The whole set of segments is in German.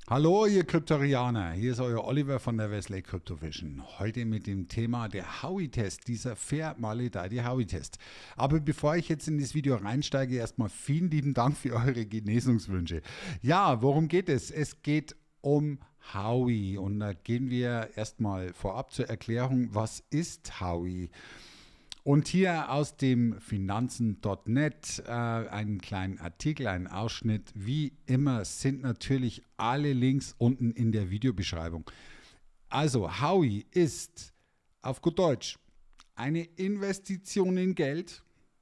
Hallo, ihr Kryptorianer. Hier ist euer Oliver von der Wesley Crypto Vision. Heute mit dem Thema der Howey-Test, dieser Fair Money Howey-Test. Aber bevor ich jetzt in das Video reinsteige, erstmal vielen lieben Dank für eure Genesungswünsche. Ja, worum geht es? Es geht um Howey und da gehen wir erstmal vorab zur Erklärung, was ist Howey? Und hier aus dem Finanzen.net einen kleinen Artikel, einen Ausschnitt. Wie immer sind natürlich alle Links unten in der Videobeschreibung. Also Howey ist auf gut Deutsch eine Investition in Geld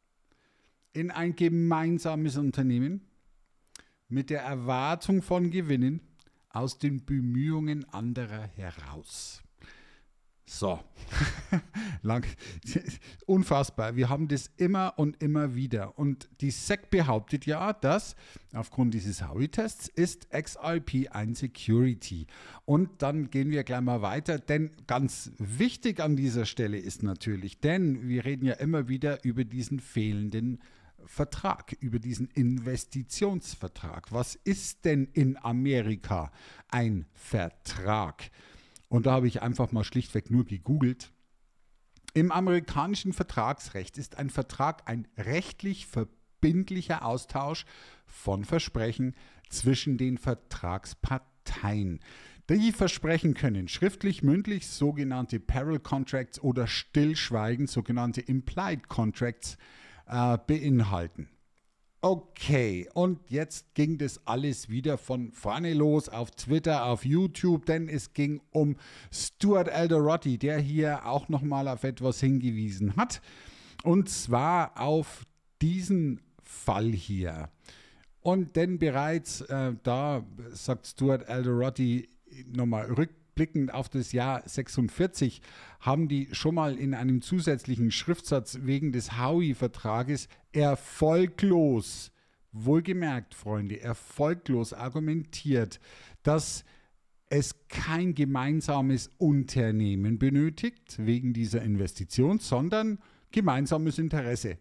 in ein gemeinsames Unternehmen mit der Erwartung von Gewinnen aus den Bemühungen anderer heraus. So, lang, unfassbar. Wir haben das immer und immer wieder. Und die SEC behauptet ja, dass aufgrund dieses Howey-Tests ist XRP ein Security. Und dann gehen wir gleich mal weiter, denn ganz wichtig an dieser Stelle ist natürlich, denn wir reden ja immer wieder über diesen fehlenden Vertrag, über diesen Investitionsvertrag. Was ist denn in Amerika ein Vertrag? Und da habe ich einfach mal schlichtweg nur gegoogelt. Im amerikanischen Vertragsrecht ist ein Vertrag ein rechtlich verbindlicher Austausch von Versprechen zwischen den Vertragsparteien. Die Versprechen können schriftlich, mündlich, sogenannte Peril Contracts oder stillschweigend, sogenannte Implied Contracts beinhalten. Okay, und jetzt ging das alles wieder von vorne los auf Twitter, auf YouTube, denn es ging um Stuart Alderoty, der hier auch nochmal auf etwas hingewiesen hat. Und zwar auf diesen Fall hier. Und denn bereits da sagt Stuart Alderoty nochmal rückblickend auf das Jahr 46, haben die schon mal in einem zusätzlichen Schriftsatz wegen des Howey-Vertrages erfolglos, wohlgemerkt, Freunde, erfolglos argumentiert, dass es kein gemeinsames Unternehmen benötigt wegen dieser Investition, sondern gemeinsames Interesse.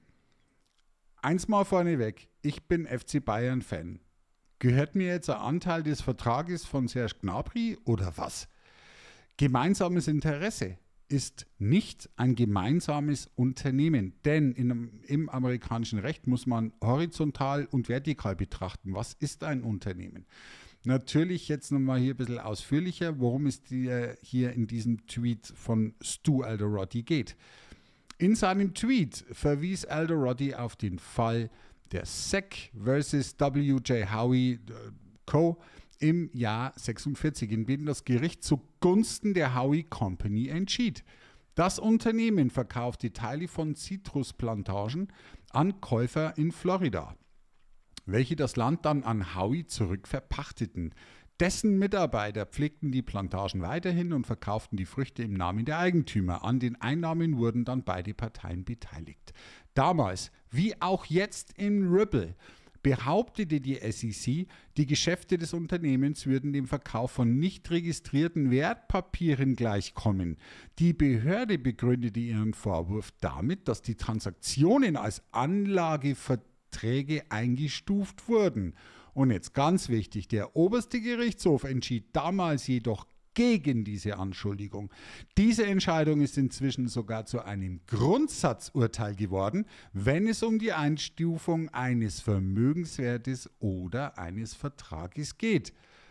Eins mal vorneweg, ich bin FC Bayern-Fan. Gehört mir jetzt ein Anteil des Vertrages von Serge Gnabry oder was? Gemeinsames Interesse ist nicht ein gemeinsames Unternehmen, denn im amerikanischen Recht muss man horizontal und vertikal betrachten. Was ist ein Unternehmen? Natürlich jetzt nochmal hier ein bisschen ausführlicher, worum es hier in diesem Tweet von Stu Alderoty geht. In seinem Tweet verwies Alderoty auf den Fall der SEC versus W.J. Howey Co. im Jahr 46, in dem das Gericht zugunsten der Howey Company entschied. Das Unternehmen verkaufte Teile von Zitrusplantagen an Käufer in Florida, welche das Land dann an Howey zurückverpachteten. Dessen Mitarbeiter pflegten die Plantagen weiterhin und verkauften die Früchte im Namen der Eigentümer. An den Einnahmen wurden dann beide Parteien beteiligt. Damals, wie auch jetzt in Ripple, behauptete die SEC, die Geschäfte des Unternehmens würden dem Verkauf von nicht registrierten Wertpapieren gleichkommen. Die Behörde begründete ihren Vorwurf damit, dass die Transaktionen als Anlageverträge eingestuft wurden. Und jetzt ganz wichtig, der oberste Gerichtshof entschied damals jedoch gegen diese Anschuldigung. Diese Entscheidung ist inzwischen sogar zu einem Grundsatzurteil geworden, wenn es um die Einstufung eines Vermögenswertes oder eines Vertrages geht.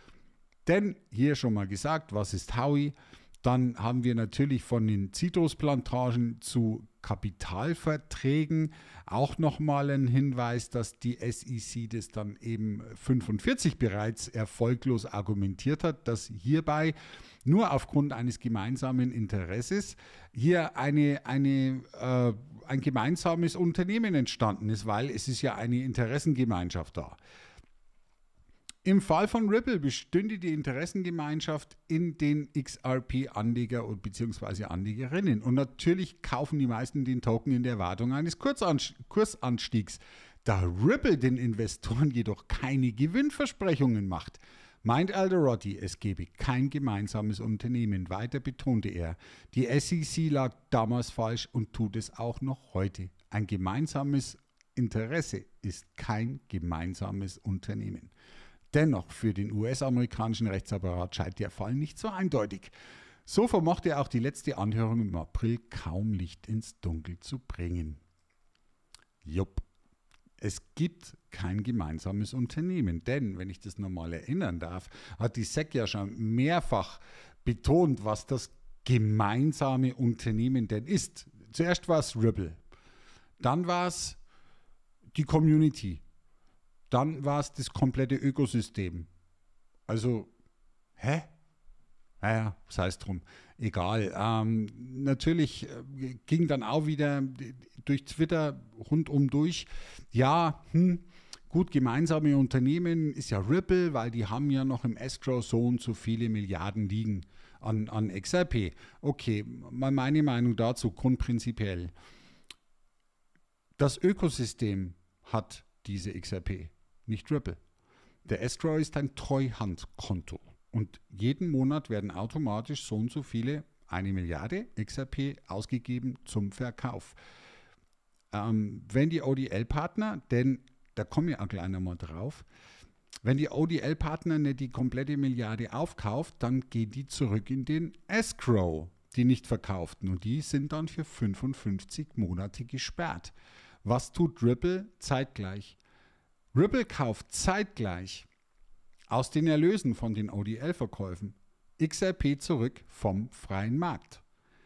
Denn hier schon mal gesagt, was ist Howey? Dann haben wir natürlich von den Zitrusplantagen zu Kapitalverträgen auch nochmal einen Hinweis, dass die SEC das dann eben 45 bereits erfolglos argumentiert hat, dass hierbei nur aufgrund eines gemeinsamen Interesses hier ein gemeinsames Unternehmen entstanden ist, weil es ist ja eine Interessengemeinschaft da. Im Fall von Ripple bestünde die Interessengemeinschaft in den XRP-Anleger bzw. Anlegerinnen. Und natürlich kaufen die meisten den Token in der Erwartung eines Kursanstiegs. Da Ripple den Investoren jedoch keine Gewinnversprechungen macht, meint Alderoty, es gebe kein gemeinsames Unternehmen. Weiter betonte er, die SEC lag damals falsch und tut es auch noch heute. Ein gemeinsames Interesse ist kein gemeinsames Unternehmen. Dennoch für den US-amerikanischen Rechtsapparat scheint der Fall nicht so eindeutig. So vermochte auch die letzte Anhörung im April kaum Licht ins Dunkel zu bringen. Jupp. Es gibt kein gemeinsames Unternehmen, denn, wenn ich das nochmal erinnern darf, hat die SEC ja schon mehrfach betont, was das gemeinsame Unternehmen denn ist. Zuerst war es Ripple, dann war es die Community, dann war es das komplette Ökosystem. Also, naja, sei es drum. Egal. Natürlich ging dann auch wieder durch Twitter rundum durch. Ja, gut, gemeinsame Unternehmen ist ja Ripple, weil die haben ja noch im Escrow so und so viele Milliarden liegen an XRP. Okay, mal meine Meinung dazu, grundprinzipiell. Das Ökosystem hat diese XRP, nicht Ripple. Der Escrow ist ein Treuhandkonto. Und jeden Monat werden automatisch so und so viele, 1 Milliarde XRP ausgegeben zum Verkauf. Wenn die ODL-Partner, denn da komme ich auch gleich nochmal drauf, wenn die ODL-Partner nicht die komplette Milliarde aufkauft, dann gehen die zurück in den Escrow, die nicht verkauften. Und die sind dann für 55 Monate gesperrt. Was tut Ripple? Zeitgleich. Ripple kauft zeitgleich aus den Erlösen von den ODL-Verkäufen XRP zurück vom freien Markt.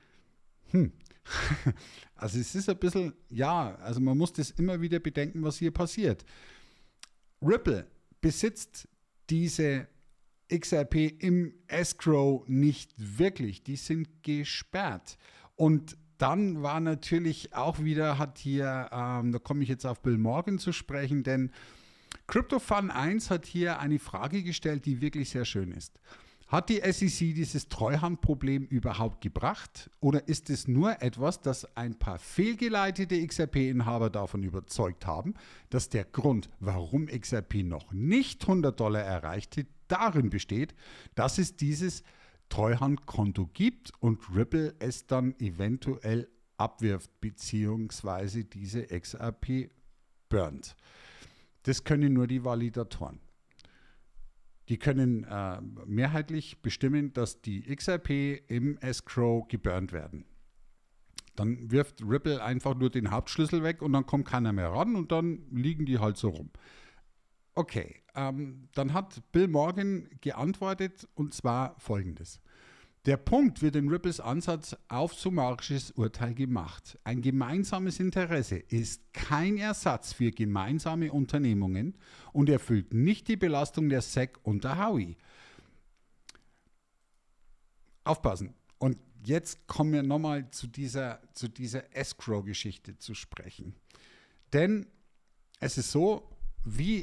Also es ist ein bisschen, ja, also man muss das immer wieder bedenken, was hier passiert. Ripple besitzt diese XRP im Escrow nicht wirklich. Die sind gesperrt. Und dann war natürlich auch wieder, da komme ich jetzt auf Bill Morgan zu sprechen, denn CryptoFun 1 hat hier eine Frage gestellt, die wirklich sehr schön ist. Hat die SEC dieses Treuhandproblem überhaupt gebracht oder ist es nur etwas, das ein paar fehlgeleitete XRP-Inhaber davon überzeugt haben, dass der Grund, warum XRP noch nicht $100 erreichte, darin besteht, dass es dieses Treuhandkonto gibt und Ripple es dann eventuell abwirft bzw. diese XRP burnt. Das können nur die Validatoren. Die können mehrheitlich bestimmen, dass die XRP im Escrow geburnt werden. Dann wirft Ripple einfach nur den Hauptschlüssel weg und dann kommt keiner mehr ran und dann liegen die halt so rum. Okay, dann hat Bill Morgan geantwortet und zwar folgendes. Der Punkt wird in Ripples Ansatz auf summarisches Urteil gemacht. Ein gemeinsames Interesse ist kein Ersatz für gemeinsame Unternehmungen und erfüllt nicht die Belastung der SEC und der Howey. Aufpassen. Und jetzt kommen wir nochmal zu dieser Escrow-Geschichte zu sprechen. Denn es ist so, wie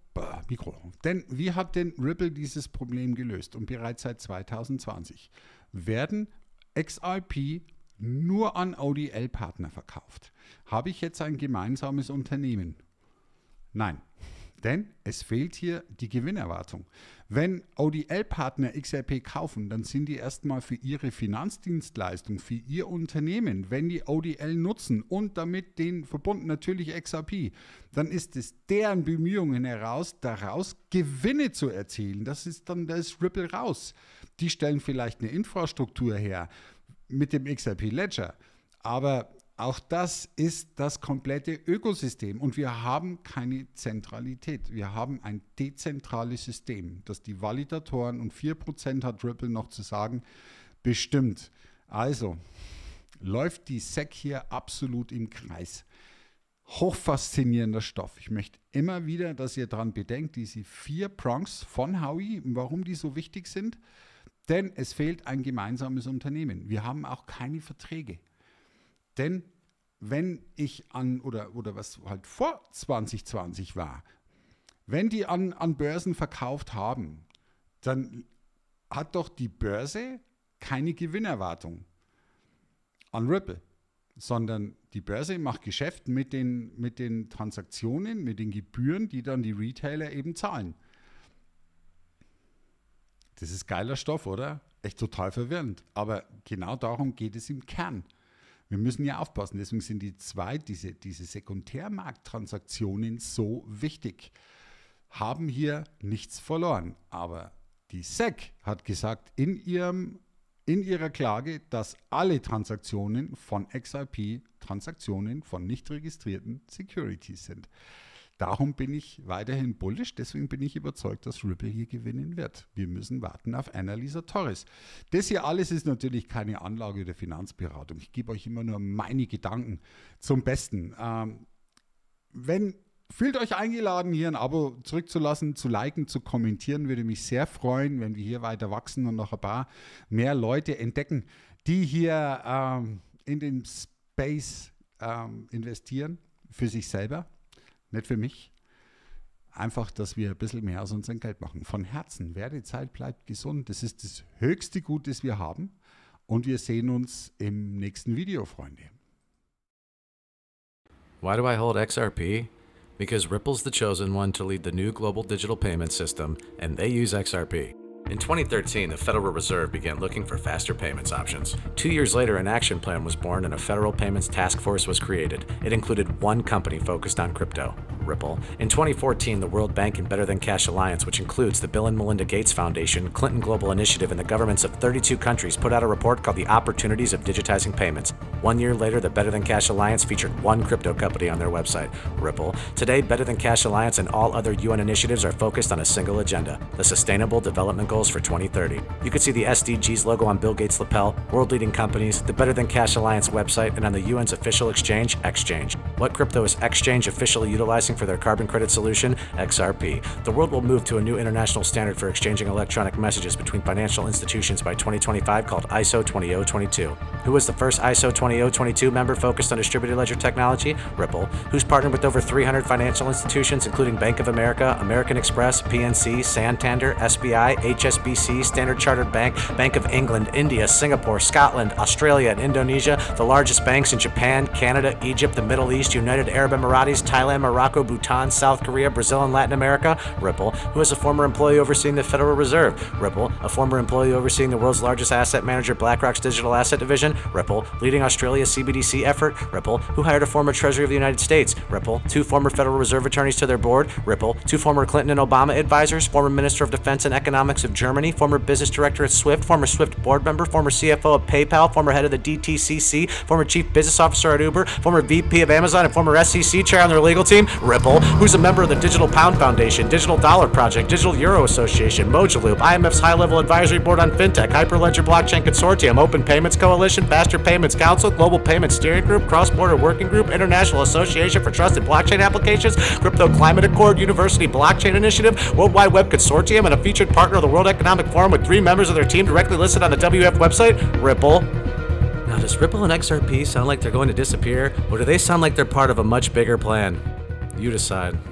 hat denn Ripple dieses Problem gelöst? Und bereits seit 2020 werden XRP nur an ODL-Partner verkauft. Habe ich jetzt ein gemeinsames Unternehmen? Nein, denn es fehlt hier die Gewinnerwartung. Wenn ODL-Partner XRP kaufen, dann sind die erstmal für ihre Finanzdienstleistung, für ihr Unternehmen, wenn die ODL nutzen und damit den verbunden natürlich XRP, dann ist es deren Bemühungen daraus Gewinne zu erzielen. Da ist Ripple raus. Die stellen vielleicht eine Infrastruktur her mit dem XRP Ledger, aber auch das ist das komplette Ökosystem und wir haben keine Zentralität. Wir haben ein dezentrales System, das die Validatoren und 4% hat Ripple noch zu sagen, bestimmt. Also läuft die SEC hier absolut im Kreis. Hochfaszinierender Stoff. Ich möchte immer wieder, dass ihr daran bedenkt, diese 4 Prongs von Howey, warum die so wichtig sind. Denn es fehlt ein gemeinsames Unternehmen. Wir haben auch keine Verträge. Denn wenn ich oder was halt vor 2020 war, wenn die an Börsen verkauft haben, dann hat doch die Börse keine Gewinnerwartung an Ripple, sondern die Börse macht Geschäft mit den Transaktionen, mit den Gebühren, die dann die Retailer eben zahlen. Das ist geiler Stoff, oder? Echt total verwirrend. Aber genau darum geht es im Kern. Wir müssen ja aufpassen, deswegen sind diese Sekundärmarkttransaktionen so wichtig. haben hier nichts verloren. Aber die SEC hat gesagt in ihrer Klage, dass alle Transaktionen von XRP Transaktionen von nicht registrierten Securities sind. Darum bin ich weiterhin bullish, deswegen bin ich überzeugt, dass Ripple hier gewinnen wird. Wir müssen warten auf Annalisa Torres. Das hier alles ist natürlich keine Anlage- oder Finanzberatung. Ich gebe euch immer nur meine Gedanken zum Besten. Fühlt euch eingeladen, hier ein Abo zurückzulassen, zu liken, zu kommentieren. Würde mich sehr freuen, wenn wir hier weiter wachsen und noch ein paar mehr Leute entdecken, die hier in den Space investieren, für sich selber. Nicht für mich. Einfach, dass wir ein bisschen mehr aus unserem Geld machen. Von Herzen, wer die Zeit bleibt gesund. Das ist das höchste Gut, das wir haben. Und wir sehen uns im nächsten Video, Freunde. Why do I hold XRP? Because Ripple's the chosen one to lead the new global digital payment system, and they use XRP. In 2013, the Federal Reserve began looking for faster payments options. 2 years later, an action plan was born and a federal payments task force was created. It included one company focused on crypto, Ripple. In 2014, the World Bank and Better Than Cash Alliance, which includes the Bill and Melinda Gates Foundation, Clinton Global Initiative, and the governments of 32 countries, put out a report called The Opportunities of Digitizing Payments. 1 year later, the Better Than Cash Alliance featured one crypto company on their website, Ripple. Today, Better Than Cash Alliance and all other UN initiatives are focused on a single agenda, the Sustainable Development Goals for 2030. You can see the SDGs logo on Bill Gates' lapel, world-leading companies, the Better Than Cash Alliance website, and on the UN's official exchange, Exchange. What crypto is Exchange officially utilizing for their carbon credit solution? XRP. The world will move to a new international standard for exchanging electronic messages between financial institutions by 2025 called ISO 20022. Who was the first ISO 20022 member focused on distributed ledger technology? Ripple. Who's partnered with over 300 financial institutions including Bank of America, American Express, PNC, Santander, SBI, HSBC, Standard Chartered Bank, Bank of England, India, Singapore, Scotland, Australia, and Indonesia, the largest banks in Japan, Canada, Egypt, the Middle East, United Arab Emirates, Thailand, Morocco, Bhutan, South Korea, Brazil, and Latin America? Ripple. Who is a former employee overseeing the Federal Reserve? Ripple. A former employee overseeing the world's largest asset manager, BlackRock's digital asset division? Ripple. Leading Australia's CBDC effort? Ripple. Who hired a former Treasury of the United States? Ripple. 2 former Federal Reserve attorneys to their board? Ripple. 2 former Clinton and Obama advisors? Former Minister of Defense and Economics of Germany? Former business director at Swift? Former Swift board member? Former CFO of PayPal? Former head of the DTCC? Former chief business officer at Uber? Former VP of Amazon and former SEC chair on their legal team? Ripple. Who's a member of the Digital Pound Foundation, Digital Dollar Project, Digital Euro Association, Mojaloop, IMF's high-level advisory board on fintech, Hyperledger Blockchain Consortium, Open Payments Coalition, Faster Payments Council, Global Payments Steering Group, Cross-Border Working Group, International Association for Trusted Blockchain Applications, Crypto Climate Accord, University Blockchain Initiative, World Wide Web Consortium, and a featured partner of the World Economic Forum with 3 members of their team directly listed on the WF website? Ripple. Now, does Ripple and XRP sound like they're going to disappear, or do they sound like they're part of a much bigger plan? You decide.